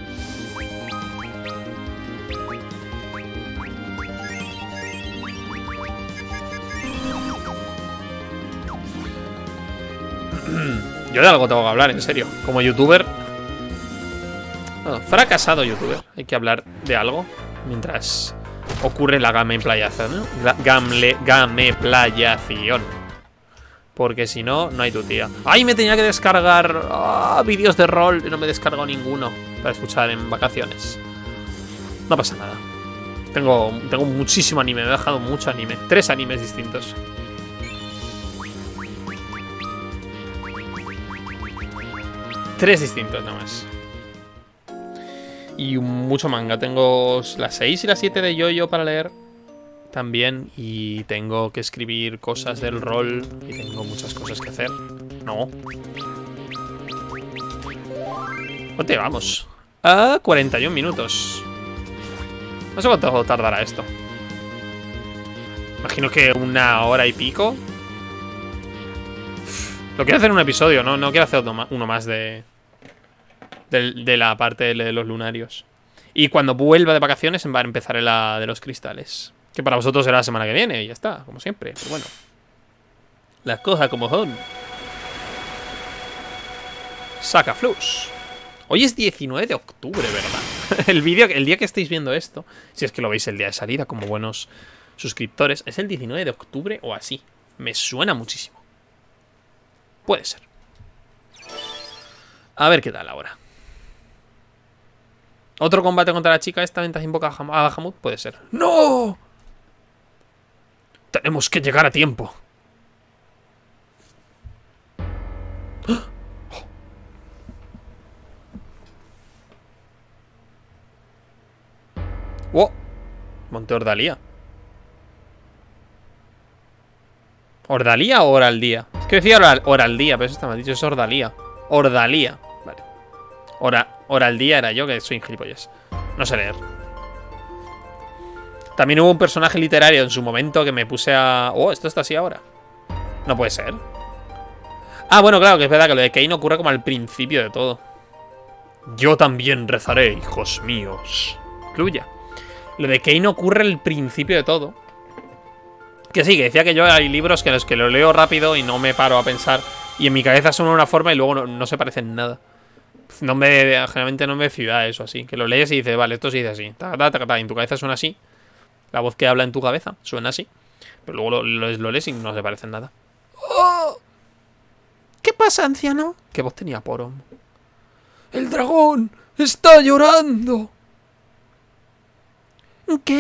Yo de algo tengo que hablar, en serio. Como youtuber. No, fracasado youtuber. Hay que hablar de algo mientras ocurre la gameplayación, ¿no? Gamle, gameplayación. Porque si no, no hay tu tía. ¡Ay! Me tenía que descargar oh, vídeos de rol y no me he descargado ninguno para escuchar en vacaciones. No pasa nada. Tengo, tengo muchísimo anime. Me he dejado mucho anime. Tres animes distintos. Tres distintos nada más. Y mucho manga. Tengo las seis y las siete de Yoyo para leer también. Y tengo que escribir cosas del rol. Y tengo muchas cosas que hacer. No. ¿Cuánto vamos? A cuarenta y un minutos. No sé cuánto tardará esto. Imagino que una hora y pico. Lo quiero hacer en un episodio, ¿no? No quiero hacer uno más de, de, de la parte de los lunarios. Y cuando vuelva de vacaciones va a empezar la de los cristales. Que para vosotros será la semana que viene y ya está, como siempre. Pero bueno. Las cosas como son. Saca flux. Hoy es diecinueve de octubre, ¿verdad? El vídeo, el día que estéis viendo esto, si es que lo veis el día de salida como buenos suscriptores, es el diecinueve de octubre o así. Me suena muchísimo. Puede ser. A ver qué tal ahora. ¿Otro combate contra la chica esta mientras invoca a Bahamut? Puede ser. ¡No! Tenemos que llegar a tiempo. ¡Oh! Monte Ordalía. ¿Ordalía o Oraldía? Es que decía oral, Oraldía, pero eso está mal dicho, es Ordalía. Ordalía. Vale. Ora, Oraldía era yo, que soy gilipollas. No sé leer. También hubo un personaje literario en su momento que me puse a... Oh, esto está así ahora. No puede ser. Ah, bueno, claro, que es verdad que lo de Kane ocurre como al principio de todo. Yo también rezaré, hijos míos. Incluya. Lo de Kane ocurre al principio de todo. Que sí, que decía que yo hay libros que en los que lo leo rápido y no me paro a pensar. Y en mi cabeza son una forma y luego no, no se parecen nada. No me, generalmente no me ciudad eso así. Que lo lees y dices, vale, esto se dice así. Ta, ta, ta, ta, y en tu cabeza suena así. La voz que habla en tu cabeza suena así. Pero luego lo, lo, lo lees y no se parecen nada. ¡Oh! ¿Qué pasa, anciano? ¿Qué voz tenía Porom? ¡El dragón está llorando! ¿Qué?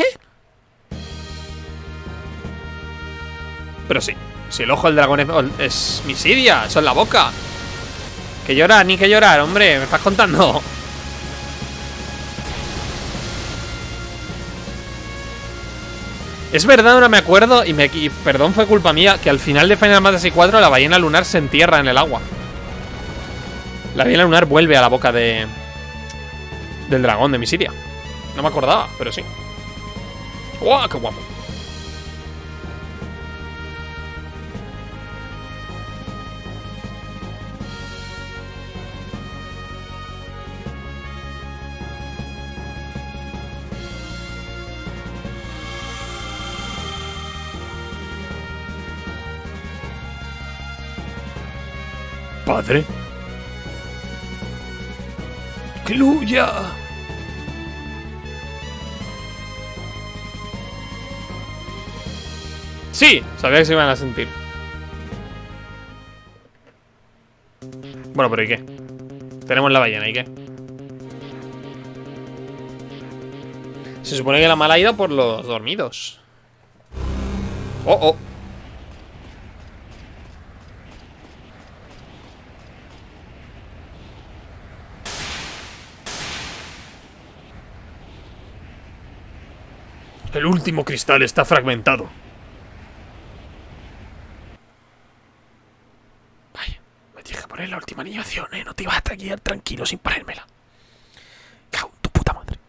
Pero sí, si el ojo del dragón es, es Misidia, eso es la boca. Que llorar, ni que llorar, hombre, me estás contando. Es verdad, no me acuerdo, y, me, y perdón, fue culpa mía, que al final de Final Fantasy cuatro la ballena lunar se entierra en el agua. La ballena lunar vuelve a la boca de del dragón de Misidia. No me acordaba, pero sí. ¡Guau, qué guapo! Padre. ¡Cluya! Sí, sabía que se iban a sentir. Bueno, pero ¿y qué? Tenemos la ballena, ¿y qué? Se supone que la mala ha ido por los dormidos. Oh, oh. El último cristal está fragmentado. Vaya, me tienes que poner la última animación, ¿eh? No te vas a guiar tranquilo sin ponérmela. Cago en tu puta madre.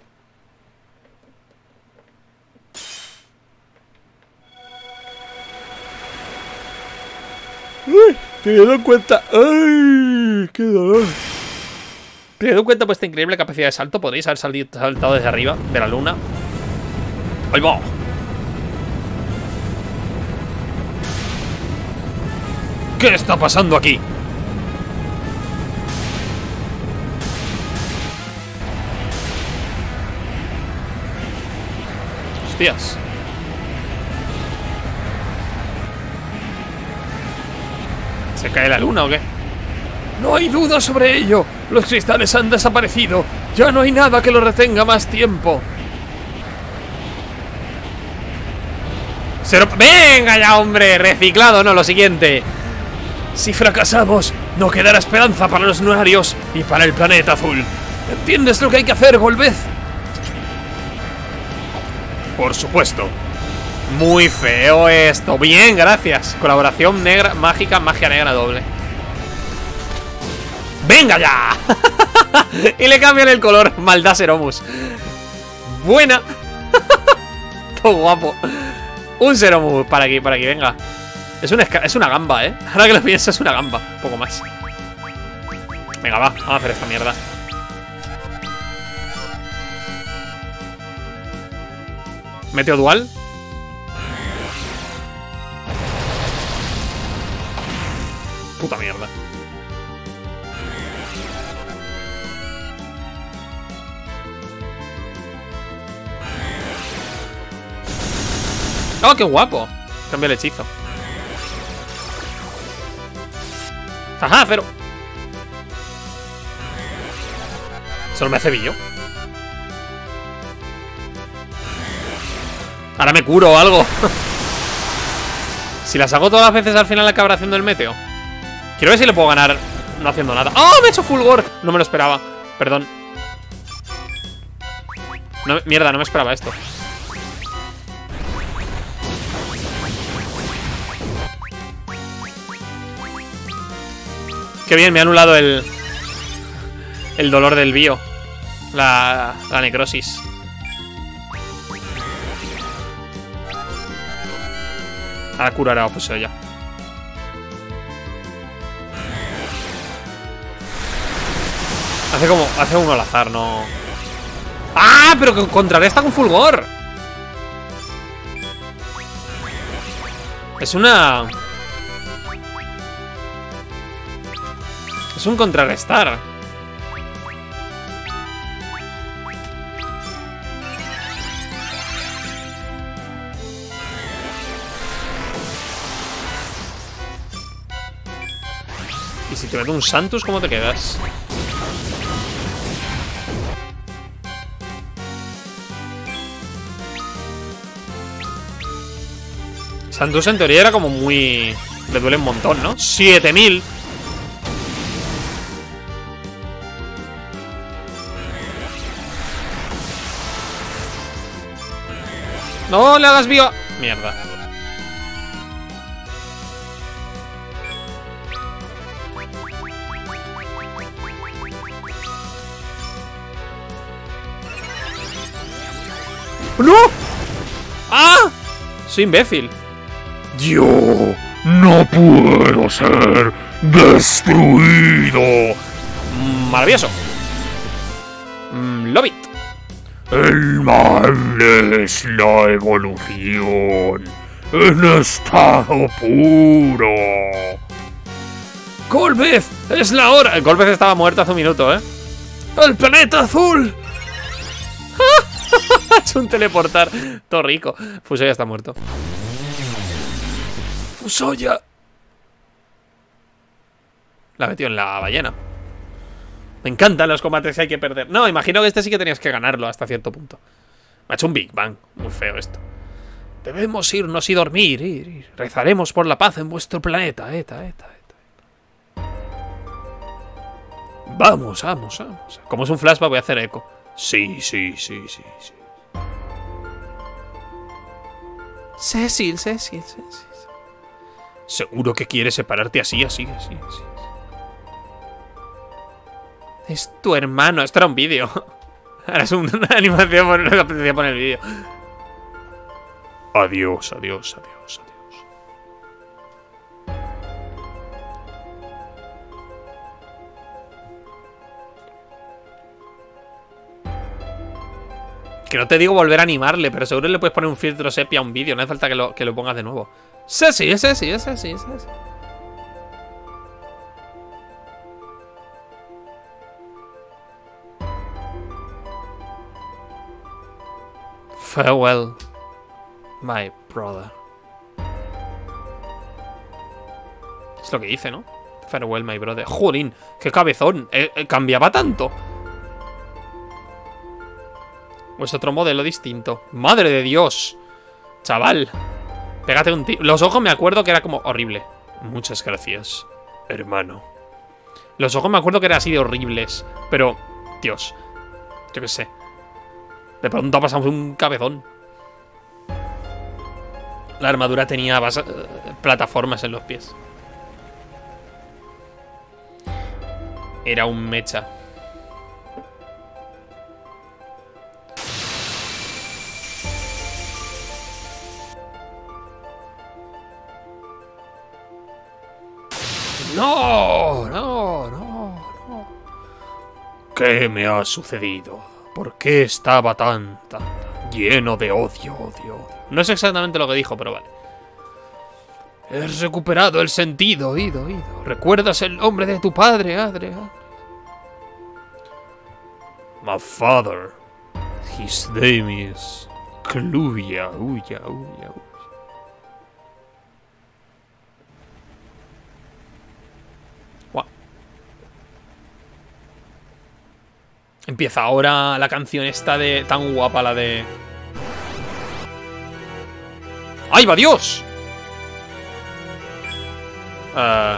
Uy, te he dado cuenta. ¡Ay! ¡Qué dolor! Te he dado cuenta por esta increíble capacidad de salto. Podéis haber saltado desde arriba de la luna. ¡Ahí va! ¿Qué está pasando aquí? Hostias. ¿Se cae la luna o qué? No hay duda sobre ello. Los cristales han desaparecido. Ya no hay nada que lo retenga más tiempo. Cero... ¡Venga ya, hombre! Reciclado, no, lo siguiente. Si fracasamos, no quedará esperanza para los Nuarios y para el planeta azul. ¿Entiendes lo que hay que hacer, Golbez? Por supuesto. Muy feo esto. Bien, gracias. Colaboración negra, mágica, magia negra doble. ¡Venga ya! Y le cambian el color. Maldad Seromus. Buena. Todo guapo. Un Seromus para aquí, para aquí, venga. Es una, es una gamba, ¿eh? Ahora que lo pienso, es una gamba. Un poco más. Venga, va, vamos a hacer esta mierda. Meteo dual. Puta mierda. ¡Oh, qué guapo! Cambia el hechizo. ¡Ajá, pero! Solo me hace billo. Ahora me curo o algo. Si las hago todas las veces al final acaba haciendo el meteo. Quiero ver si le puedo ganar no haciendo nada. ¡Oh, me he hecho fulgor! No me lo esperaba. Perdón. No, mierda, no me esperaba esto. Qué bien, me ha anulado el... El dolor del bio. La, la necrosis. Ahora curará, pues ya. Hace como... Hace uno al azar, no... ¡Ah! Pero que contrarresta con fulgor. Es una... Es un contrarrestar. Y si te meto un Santus, ¿cómo te quedas? Santus en teoría era como muy... Le duele un montón, ¿no? siete mil. No le hagas bio. Mierda. ¡No! ¡Ah! Soy imbécil. Yo no puedo ser destruido. Maravilloso. Mm, Love it. El mal es la evolución en estado puro. Golbez, es la hora. Golbez estaba muerto hace un minuto, ¿eh? ¡El planeta azul! Es un teleportar. Todo rico. Fusoya está muerto. Fusoya. La metió en la ballena. Me encantan los combates que hay que perder. No, imagino que este sí que tenías que ganarlo hasta cierto punto. Me ha hecho un Big Bang. Muy feo esto. Debemos irnos y dormir. Ir, ir. Rezaremos por la paz en vuestro planeta. Eta, eta, eta. Vamos, vamos, vamos. Como es un flashback, voy a hacer eco. Sí, sí, sí, sí, sí. Cecil, Cecil, Cecil. ¿Seguro que quieres separarte así, así, así, así? Es tu hermano. Esto era un vídeo. Ahora es una animación. No me apetecía poner el vídeo. Adiós, adiós, adiós, adiós. Que no te digo volver a animarle, pero seguro le puedes poner un filtro sepia a un vídeo. No hace falta que lo, que lo pongas de nuevo. Sí, sí, ese sí, ese sí, ese sí. Farewell, my brother. Es lo que dice, ¿no? Farewell, my brother. Jolín, qué cabezón. Eh, eh, cambiaba tanto. O es otro modelo distinto. Madre de Dios. Chaval. Pégate un tiro. Los ojos me acuerdo que era como horrible. Muchas gracias, hermano. Los ojos me acuerdo que eran así de horribles. Pero, Dios. Yo qué sé. De pronto pasamos un cabezón. La armadura tenía plataformas en los pies. Era un mecha. No, no, no, no. ¿Qué me ha sucedido? ¿Por qué estaba tan, tan, tan lleno de odio, odio, odio? No es exactamente lo que dijo, pero vale. Has recuperado el sentido, oído, oído. ¿Recuerdas el nombre de tu padre, Adria? My father. His name is Cluya, uya, uya, uya. Empieza ahora la canción esta de... Tan guapa, la de... ¡Ay, va Dios! Uh...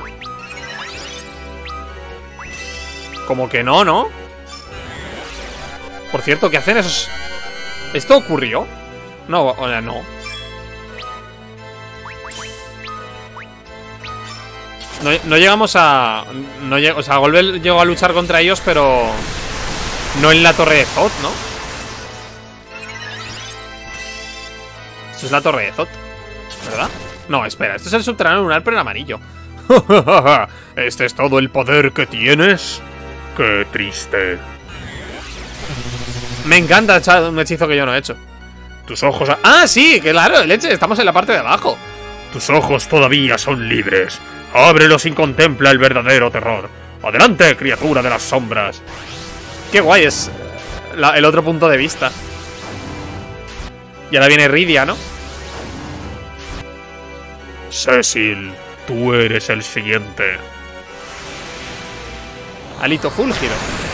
Como que no, ¿no? Por cierto, ¿qué hacen esos...? ¿Esto ocurrió? No, o sea, no. No, no llegamos a... No lleg... O sea, Golbel llegó a luchar contra ellos, pero... No en la torre de Zot, ¿no? Esto es la torre de Zot, ¿verdad? No, espera, esto es el subterráneo lunar, pero en amarillo. ¿Este es todo el poder que tienes? ¡Qué triste! Me encanta echar un hechizo que yo no he hecho. Tus ojos... ¡Ah, sí! ¡Claro! Leche! Estamos en la parte de abajo. Tus ojos todavía son libres. Ábrelos y contempla el verdadero terror. ¡Adelante, criatura de las sombras! Qué guay es la, el otro punto de vista. Y ahora viene Rydia, ¿no? Cecil, tú eres el siguiente. Alito Fulgiro.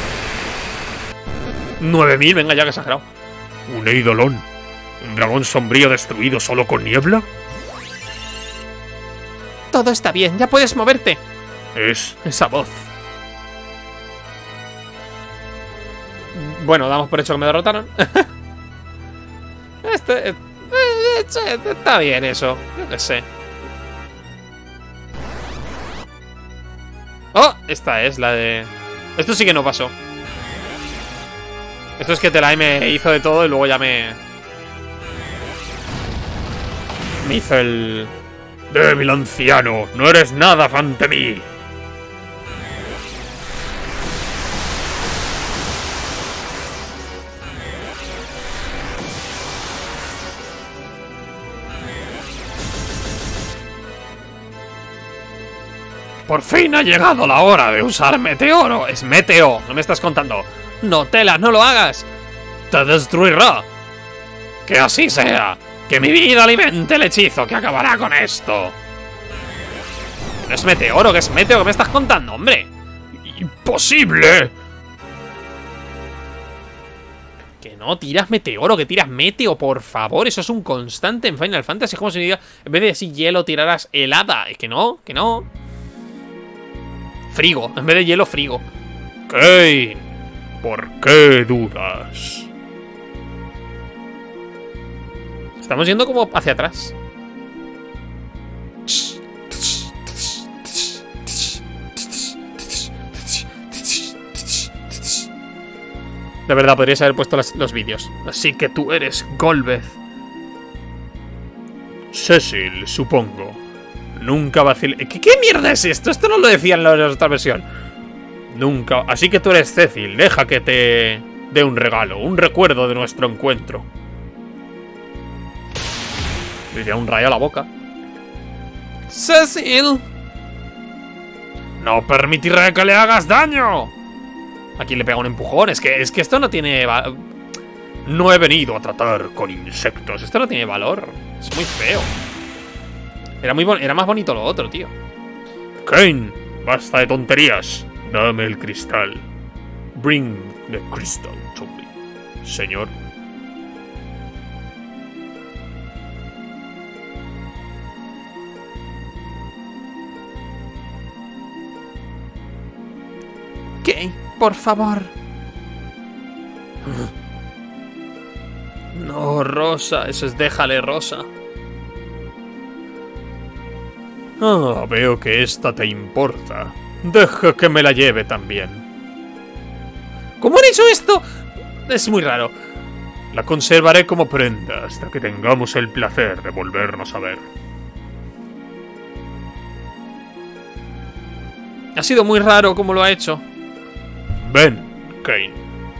nueve mil, venga ya, que exagerado. ¿Un Eidolon? ¿Un dragón sombrío destruido solo con niebla? Todo está bien, ya puedes moverte. Es... esa voz. Bueno, damos por hecho que me derrotaron. Este... Eh, eh, está bien eso. Yo qué sé. Oh, esta es la de... Esto sí que no pasó. Esto es que Telai me hizo de todo y luego ya me... Me hizo el... Débil anciano, no eres nada ante mí. Por fin ha llegado la hora de usar Meteoro. Es Meteo, no me estás contando. No, Tela, no lo hagas. Te destruirá. Que así sea. Que mi vida alimente el hechizo que acabará con esto. No es Meteoro, que es Meteo, ¿qué me estás contando, hombre? ¡Imposible! Que no, tiras meteoro, que tiras meteo, por favor. Eso es un constante en Final Fantasy. Es como si me diga, en vez de decir hielo, tiraras helada. Es que no, que no. Frigo, en vez de hielo, frigo. Kain, ¿por qué dudas? Estamos yendo como hacia atrás. De verdad, podrías haber puesto las, los vídeos. Así que tú eres Golbez. Cecil, supongo. Nunca vacil... ¿Qué, ¿Qué mierda es esto? Esto no lo decían en la otra versión. Nunca... Así que tú eres Cecil. Deja que te dé un regalo. Un recuerdo de nuestro encuentro. Diría un rayo a la boca. Cecil. No permitiré que le hagas daño. Aquí le pega un empujón. Es que, es que esto no tiene... No he venido a tratar con insectos. Esto no tiene valor. Es muy feo. Era, muy era más bonito lo otro, tío. Kain, basta de tonterías. Dame el cristal. Bring the crystal to me, señor. ¿Qué? Por favor. No, Rosa. Eso es déjale, Rosa. Ah, veo que esta te importa. Deja que me la lleve también. ¿Cómo han hecho esto? Es muy raro. La conservaré como prenda hasta que tengamos el placer de volvernos a ver. Ha sido muy raro cómo lo ha hecho. Ven, Kain.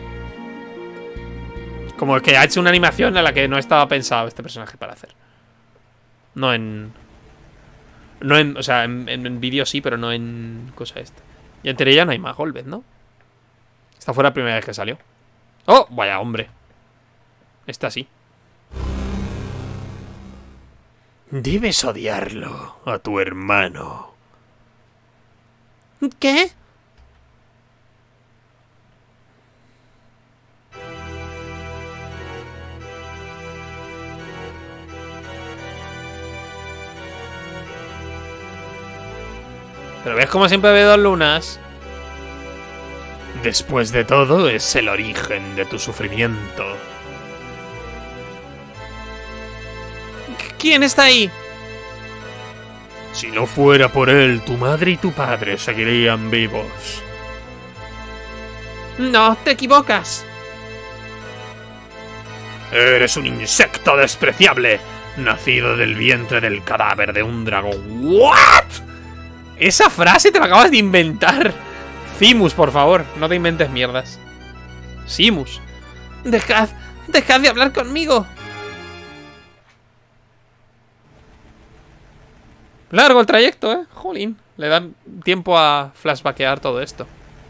Como que ha hecho una animación en la que no estaba pensado este personaje para hacer. No en... No en... O sea, en, en, en vídeo sí, pero no en cosa esta. Y en teoría ya no hay más Golbez, ¿no? Esta fue la primera vez que salió. ¡Oh! Vaya hombre. Esta sí. Debes odiarlo a tu hermano. ¿Qué? Pero ves como siempre ve dos lunas. Después de todo, es el origen de tu sufrimiento. ¿Quién está ahí? Si no fuera por él, tu madre y tu padre seguirían vivos. No, te equivocas. Eres un insecto despreciable, nacido del vientre del cadáver de un dragón. ¿What? Esa frase te la acabas de inventar. Simus, por favor, no te inventes mierdas. Simus. Dejad, dejad de hablar conmigo. Largo el trayecto, eh. Jolín. Le dan tiempo a flashbackear todo esto.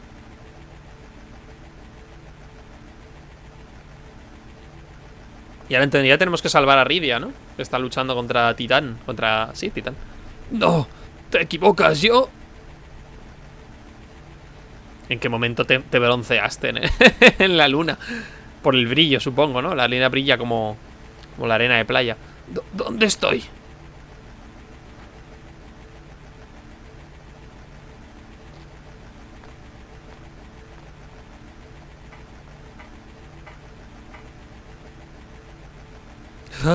Y ahora en teoría tenemos que salvar a Rydia, ¿no? Que está luchando contra Titán. Contra... sí, Titán. No, te equivocas, yo... ¿En qué momento te, te bronceaste en, en la luna? Por el brillo, supongo, ¿no? La luna brilla como, como la arena de playa. D- ¿Dónde estoy? ¿Ah?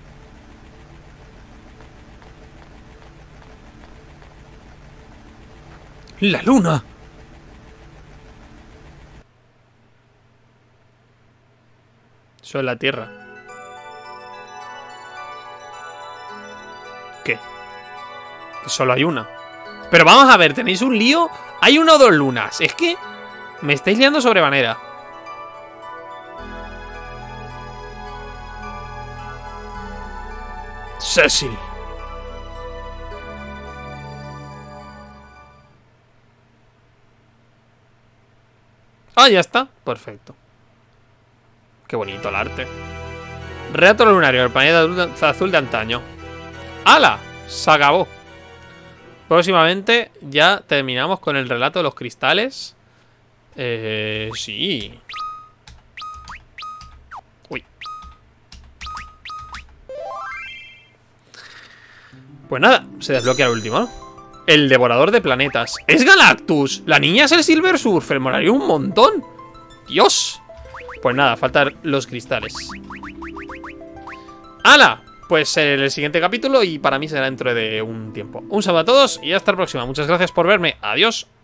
¡La luna! Eso es la Tierra. ¿Qué? Que solo hay una. Pero vamos a ver, ¿tenéis un lío? Hay una o dos lunas. Es que me estáis liando sobremanera. Cecil. Ah, ya está. Perfecto. Qué bonito el arte. Reato lunario, el planeta azul de antaño. ¡Hala! Se acabó. Próximamente ya terminamos con el relato de los cristales. Eh... Sí. Pues nada, se desbloquea el último, ¿no? El devorador de planetas. ¡Es Galactus! La niña es el Silver Surfer. Molaría un montón. ¡Dios! Pues nada, faltan los cristales. ¡Hala! Pues el siguiente capítulo y para mí será dentro de un tiempo. Un saludo a todos y hasta la próxima. Muchas gracias por verme. Adiós.